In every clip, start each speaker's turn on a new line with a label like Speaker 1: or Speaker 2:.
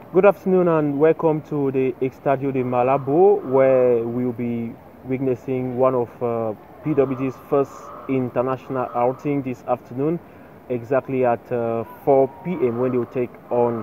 Speaker 1: Good afternoon and welcome to the Estadio de Malabo, where we'll be witnessing one of PWG's first international outing this afternoon, exactly at 4 p.m. when they'll take on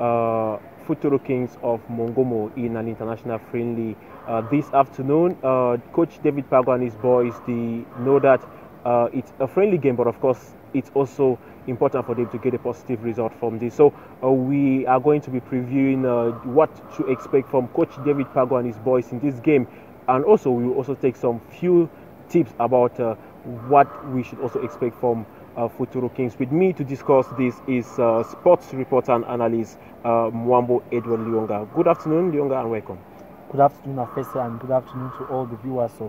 Speaker 1: Futuro Kings of Mongomo in an international friendly this afternoon. Coach David Pago and his boys, they know that it's a friendly game, but of course it's also important for them to get a positive result from this. So we are going to be previewing what to expect from Coach David Pago and his boys in this game, and also we will also take some few tips about what we should also expect from Futuro Kings. With me to discuss this is sports reporter and analyst Mwambo Edward Lionga. Good afternoon, Lionga, and welcome.
Speaker 2: Good afternoon, Afesa, and good afternoon to all the viewers of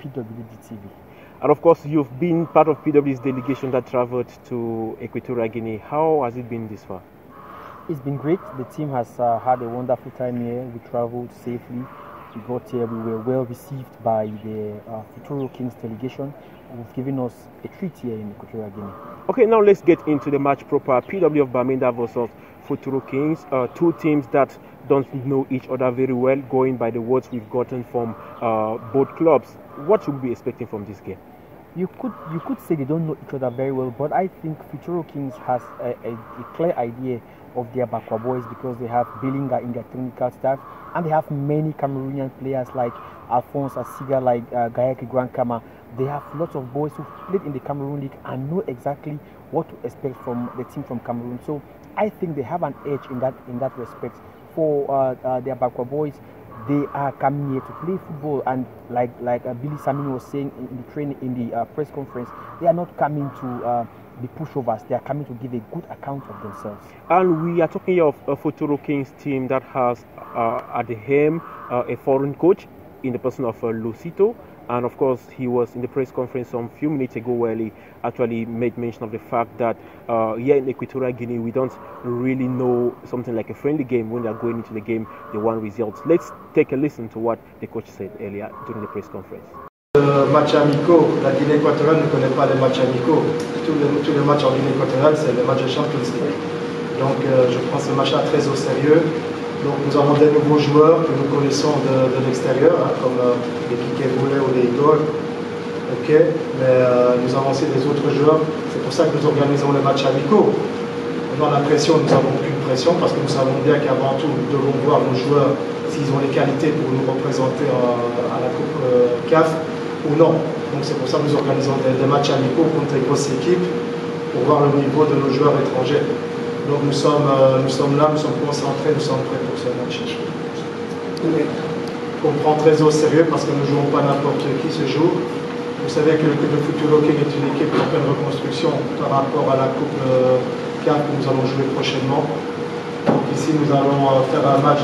Speaker 2: PWD TV.
Speaker 1: And of course, you've been part of PW's delegation that traveled to Equatorial Guinea. How has it been this far?
Speaker 2: It's been great. The team has had a wonderful time here. We traveled safely. We got here. We were well received by the Futuro Kings delegation, who've given us a treat here in Equatorial Guinea.
Speaker 1: Okay, now let's get into the match proper. PW of Bamenda versus Futuro Kings, two teams that don't know each other very well, going by the words we've gotten from both clubs. What should we be expecting from this game?
Speaker 2: You could say they don't know each other very well, but I think Futuro Kings has a clear idea of their Bakwa boys because they have Belinga in their technical staff, and they have many Cameroonian players like Alphonse Asiga, like Gayaki Grankama. They have lots of boys who played in the Cameroon League and know exactly what to expect from the team from Cameroon. So I think they have an edge in that respect. For their Bakwa boys, they are coming here to play football, and like Billy Samin was saying in the training in the press conference, they are not coming to be pushovers. They are coming to give a good account of themselves. And
Speaker 1: we are talking of a Futuro Kings team that has at the helm a foreign coach in the person of Lucito. And of course, he was in the press conference some few minutes ago where he actually made mention of the fact that here in Equatorial Guinea, we don't really know something like a friendly game. When they are going into the game, they want results. Let's take a listen to what the coach said earlier during the press conference.
Speaker 3: Matchs amicaux, la Guinée équatoriale ne connaît pas les matchs amicaux. Tous les matchs en Guinée équatoriale, c'est les matchs de Champions League. Donc je prends ce match-là très au sérieux. Donc nous avons des nouveaux joueurs que nous connaissons de l'extérieur, hein, comme les Kike Boulet ou les Igor. Okay. Mais nous avons aussi des autres joueurs. C'est pour ça que nous organisons les matchs amicaux. Dans la pression, nous n'avons aucune pression parce que nous savons bien qu'avant tout, nous devons voir nos joueurs s'ils ont les qualités pour nous représenter à la Coupe CAF ou non. Donc c'est pour ça que nous organisons des matchs amicaux contre des grosses équipes pour voir le niveau de nos joueurs étrangers. Donc nous sommes là, nous sommes concentrés, nous sommes prêts pour ce match. On prend très au sérieux parce que nous ne jouons pas n'importe qui ce jour. Vous savez que le Futuro King est une équipe en pleine reconstruction par rapport à la Coupe CAF que nous allons jouer prochainement. Donc ici nous allons faire un match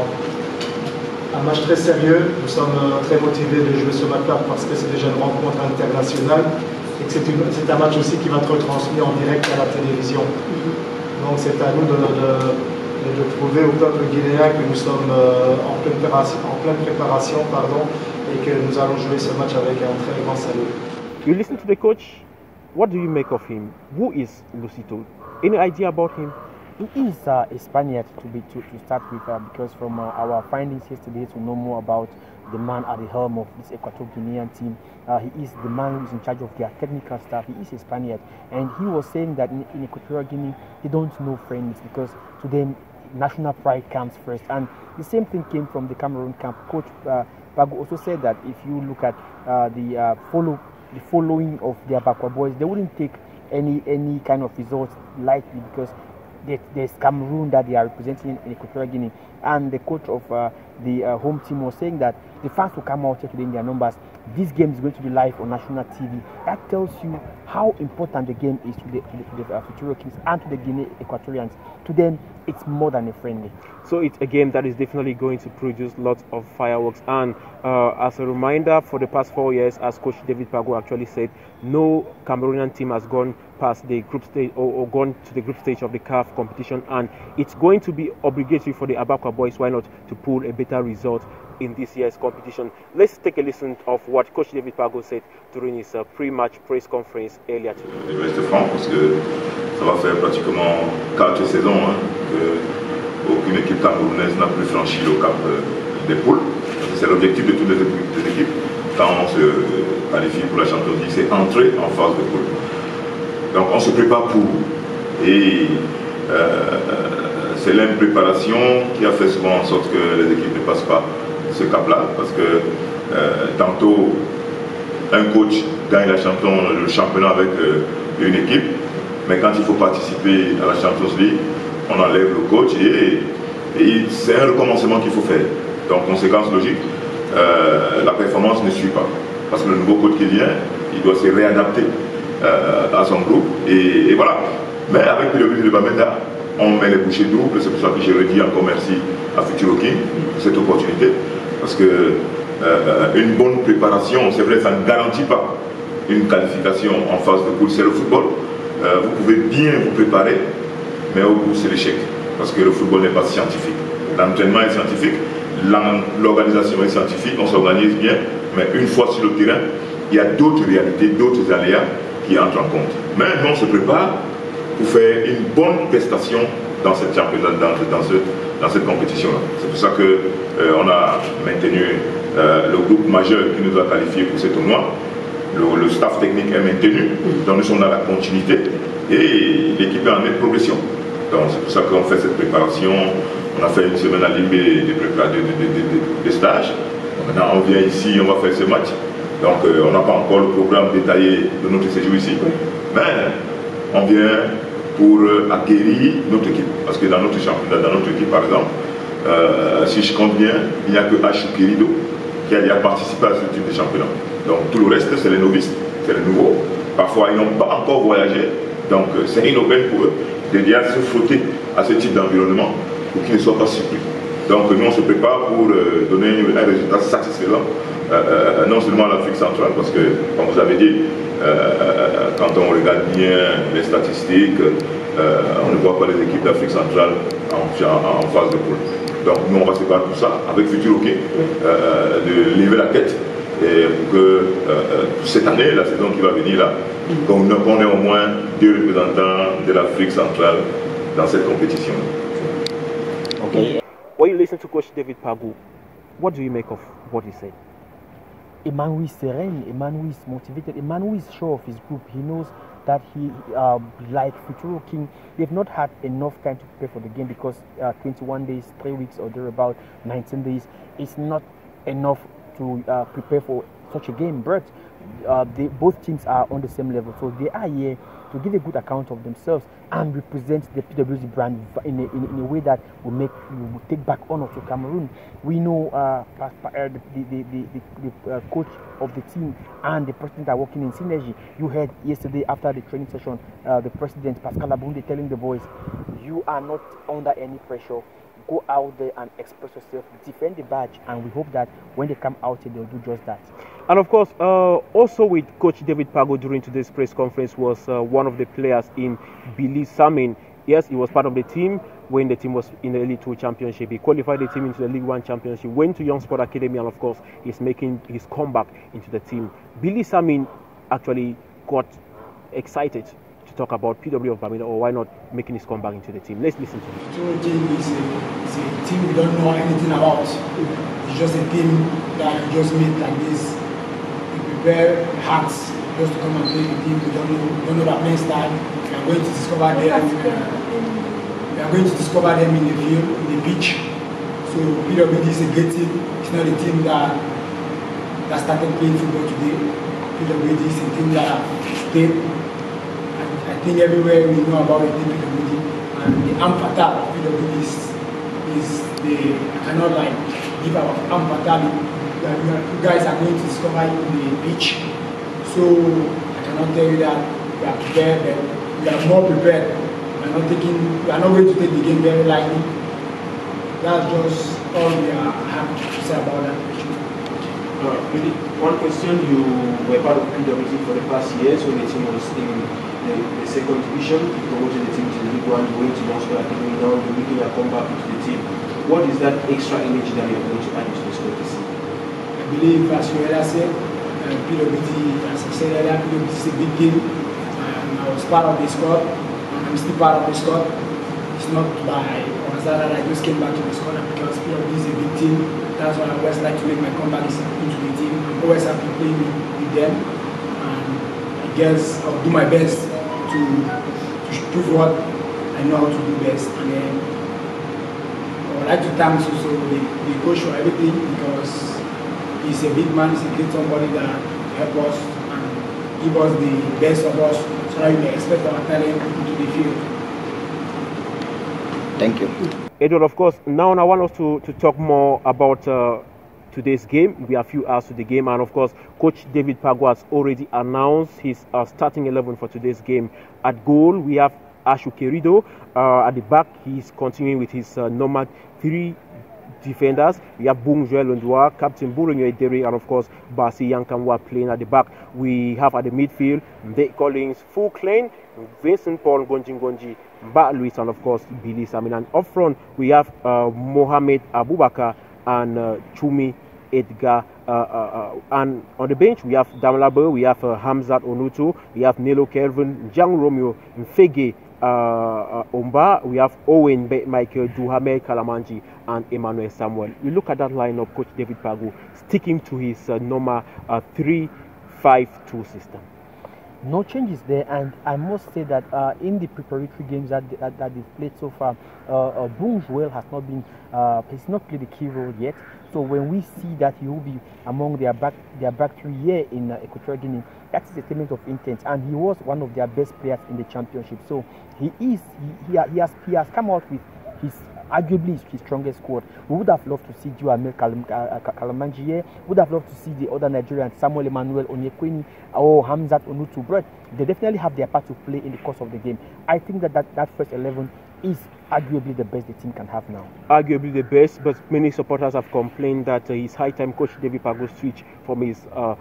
Speaker 3: très sérieux. Nous sommes très motivés de jouer ce match-là parce que c'est déjà une rencontre internationale et que c'est un match aussi qui va être retransmis en direct à la télévision. Donc c'est à nous de prouver au peuple guinéen que nous sommes en pleine préparation et que nous allons jouer ce match avec un très grand salut.
Speaker 1: You listen to the coach. What do you make of him? Who is Lucito? Any idea about him?
Speaker 2: He is a Spaniard to start with because from our findings yesterday to know more about the man at the helm of this Equatorial Guinean team. He is the man who is in charge of their technical staff. He is a Spaniard, and he was saying that in Equatorial Guinea they don't know friends because to them national pride comes first. And the same thing came from the Cameroon camp. Coach Pago also said that if you look at the following of their Bakwa boys, they wouldn't take any kind of results lightly because there's Cameroon that they are representing in Equatorial Guinea. And the coach of the home team was saying that the fans will come out here today in their numbers. This game is going to be live on national TV. That tells you how important the game is to the Futuro Kings and to the Guinea Equatorians. To them, it's more than a friendly.
Speaker 1: So it's a game that is definitely going to produce lots of fireworks. And as a reminder, for the past 4 years, as Coach David Pago actually said, no Cameroonian team has gone past the group stage or gone to the group stage of the CAF competition, and it's going to be obligatory for the Abakwa boys, why not, to pull a better result in this year's competition. Let's take a listen of what Coach David Pago said during his pre-match press conference earlier today.
Speaker 4: Je reste franc parce que ça va faire pratiquement 4 saisons que qu'une équipe camerounaise n'a plus franchi le cap des poules. C'est l'objectif de toutes les équipes. Quand on se qualifie pour la Champions League, c'est entrer en phase de poule. Donc on se prépare pour. Et c'est l'impréparation qui a fait souvent en sorte que les équipes ne passent pas ce cap-là. Parce que tantôt, un coach gagne le championnat avec une équipe, mais quand il faut participer à la Champions League, on enlève le coach et c'est un recommencement qu'il faut faire. Donc, conséquence logique, la performance ne suit pas. Parce que le nouveau coach qui vient, il doit se réadapter à son groupe. Et voilà. Mais avec le but de Bamenda, on met les bouchées doubles. C'est pour ça que je redis encore merci à Futuro King pour cette opportunité. Parce que une bonne préparation, c'est vrai, ça ne garantit pas une qualification en phase de poule. C'est le football. Vous pouvez bien vous préparer, mais au bout, c'est l'échec. Parce que le football n'est pas scientifique. L'entraînement est scientifique, l'organisation est scientifique, on s'organise bien, mais une fois sur le terrain, il y a d'autres réalités, d'autres aléas qui entrent en compte. Mais nous, on se prépare pour faire une bonne prestation dans cette championnat, dans cette compétition-là. C'est pour ça qu'on a maintenu le groupe majeur qui nous a qualifiés pour ce tournoi. Le staff technique est maintenu, donc nous sommes dans la continuité et l'équipe est en nette progression. Donc c'est pour ça qu'on fait cette préparation. On a fait une semaine à Limbé de stage. Maintenant on vient ici, on va faire ce match. Donc on n'a pas encore le programme détaillé de notre séjour ici. Mais on vient pour acquérir notre équipe. Parce que dans notre championnat, dans notre équipe par exemple, si je compte bien, il n'y a que H. Querido qui a déjà participé à ce type de championnat. Donc tout le reste, c'est les novices, c'est les nouveaux. Parfois, ils n'ont pas encore voyagé. Donc c'est une aubaine pour eux de déjà se frotter à ce type d'environnement pour qu'ils ne soient pas surpris. Donc nous, on se prépare pour donner un résultat satisfaisant, non seulement à l'Afrique centrale, parce que, comme vous avez dit, quand on regarde bien les statistiques, on ne voit pas les équipes d'Afrique centrale en phase de poule. Donc nous, on va se battre pour ça, avec Futuro King, de lever la tête. Et pour que cette année, la saison qui va venir là, qu'on ait au moins 2 représentants de l'Afrique centrale dans cette compétition.
Speaker 1: Okay. When you listen to Coach David Pagou, what do you make of what he said?
Speaker 2: A man who is serene, a man who is motivated, a man who is sure of his group. He knows that he, like Futuro King, they've not had enough time to prepare for the game because 21 days, 3 weeks or thereabout, 19 days is not enough to prepare for such a game. But both teams are on the same level, so they are here to give a good account of themselves and represent the PWG brand in a way that will take back honor to Cameroon. We know the coach of the team and the president are working in synergy. You heard yesterday after the training session, the president Pascal Abunde telling the boys, you are not under any pressure. Go out there and express yourself, defend the badge, and we hope that when they come out here, they'll do just that.
Speaker 1: And of course, also with Coach David Pagou during today's press conference was one of the players in Billy Samin. Yes, he was part of the team when the team was in the Elite 2 Championship. He qualified the team into the League 1 Championship, went to Young Sport Academy, and of course, he's making his comeback into the team. Billy Samin actually got excited to talk about PW of Bamenda, or why not making his comeback into the team. Let's listen to him.
Speaker 5: Futuro King is a team we don't know anything about. It's just a team that we just meet like this. We prepare hearts just to come and play the team. We don't know that playing style. We are going to discover them. We are going to discover them in the field, in the pitch. So PWD is a great team. It's not a team that started playing football today. PWD is a team that stayed. I think everywhere we know about the PWD, and the Ampata PWD is the, I cannot like give our Ampata, you guys are going to discover it in the pitch. So I cannot tell you that we are prepared, but we are more prepared. We are not going to take the game very lightly. That's just all we have to say about that question.
Speaker 6: Really, one question, you were part of PWD for the past years when the team was in the second division, you promoted the team to the League 1, you went to Young Sport Academy, now you're making a comeback into the team. What is that extra energy that you're going to add into the squad this season?
Speaker 5: I believe, as you earlier said, PWD, as I said earlier, PWD is a big team. I was part of the squad, and I'm still part of the squad. It's not by aside that, I just came back to the squad because PWD is a big team. That's why I always like to make my comeback into the team. I'm always happy playing with them, and I guess I'll do my best to prove what I know how to do best. And then I would like to thank also the coach for everything, because he's a big man, he's a great somebody that help us and give us the best of us, so that we may expect our talent into the field.
Speaker 2: Thank you.
Speaker 1: Edward, of course, now I want us to talk more about today's game. We are a few hours to the game, and of course, Coach David Pagua has already announced his starting 11 for today's game. At goal, we have Ashu Querido. At the back, he's continuing with his normal 3 defenders. We have Bung Joel Ondwa, Captain Buronyo Edere, and of course Basi Yankamwa playing at the back. We have at the midfield Dave Collins, Fu Klein, Vincent Paul Ngonji, Mba Luis, and of course Billy Samin. And up front we have Mohamed Abubakar and Chumi Edgar. And on the bench we have Damlabo, we have Hamzat Onutu, we have Nelo Kelvin, Jang Romeo, Mfege Omba, we have Owen Michael, Duhamel Kalamanji, and Emmanuel Samuel. You look at that lineup, Coach David Pagua sticking to his normal 3-5-2 system.
Speaker 2: No changes there, and I must say that in the preparatory games that they've played so far, Bung Joel has not been, he's not played a key role yet. So when we see that he will be among their back 3 here in Equatorial Guinea, that is a statement of intent, and he was one of their best players in the championship. So he has come out with arguably his strongest squad. We would have loved to see Duhamel Kalamanji here. We would have loved to see the other Nigerians, Samuel Emmanuel Onyekweni or Hamzat Onutu. But they definitely have their part to play in the course of the game. I think that first 11 is arguably the best the team can have now. Arguably the best, but many supporters have complained that it's high time Coach David Pagua switch from his a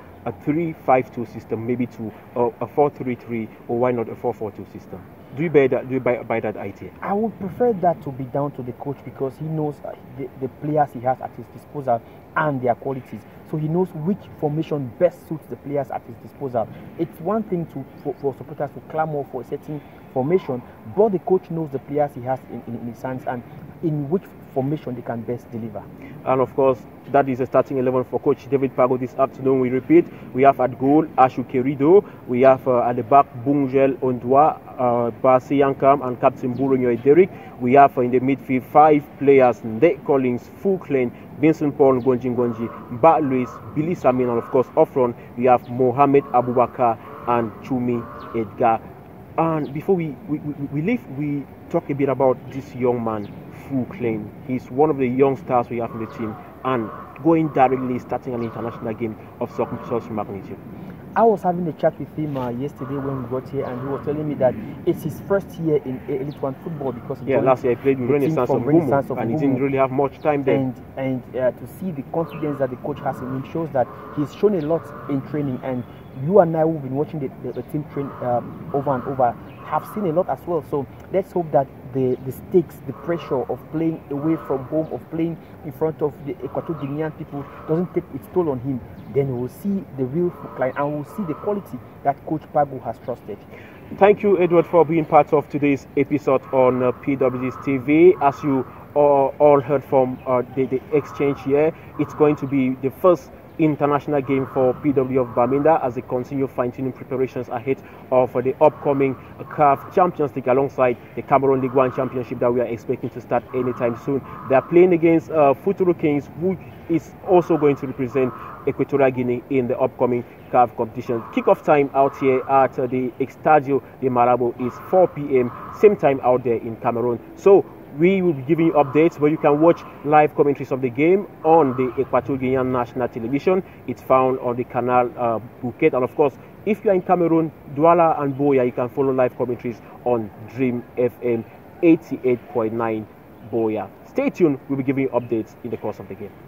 Speaker 2: 3-5-2 system maybe to a 4-3-3, or why not a 4-4-2 system. Do you buy that idea? I would prefer that to be down to the coach, because he knows the players he has at his disposal and their qualities. So he knows which formation best suits the players at his disposal. It's one thing for supporters to clamor for a certain formation, but the coach knows the players he has in his hands and in which formation they can best deliver. And of course, that is the starting 11 for Coach David Pagua this afternoon. We repeat, we have at goal Ashu Querido, we have at the back Bung Joel Ondwa, Basi Yankam, and Captain Buronyo Ederick. We have in the midfield 5 players: Dave Collins, Fu Klein, Vincent Paul Ngonji, Mba Luis, Billy Samin, and of course up front we have Mohamed Abubakar and Chumi Edgar. And before we leave, we talk a bit about this young man, Fu Klein. He's one of the young stars we have in the team, and going directly starting an international game of such magnitude. I was having a chat with him yesterday when we got here, and he was telling me that it's his first year in Elite One football, because last year he played with Renaissance of Bumu, and he didn't really have much time there. And to see the confidence that the coach has in him shows that he's shown a lot in training. And you and I, who've been watching the team train over and over, have seen a lot as well. So let's hope that the stakes, the pressure of playing away from home, of playing in front of the Equatorial Guinean people, doesn't take its toll on him. Then we'll see the real client, and we'll see the quality that Coach Pagua has trusted. Thank you, Edward, for being part of today's episode on PWD's TV. As you all heard from the exchange here, it's going to be the first international game for PW of Bamenda as they continue fine-tuning preparations ahead of the upcoming CAF Champions League, alongside the Cameroon League One Championship that we are expecting to start anytime soon. They are playing against Futuro Kings, who is also going to represent Equatorial Guinea in the upcoming CAF competition. Kickoff time out here at the Estadio de Malabo is 4 p.m, same time out there in Cameroon. So we will be giving you updates, but you can watch live commentaries of the game on the Equatorial Guinean National Television. It's found on the Canal Bouquet. And of course, if you are in Cameroon, Douala and Boya, you can follow live commentaries on Dream FM 88.9 Boya. Stay tuned, we'll be giving you updates in the course of the game.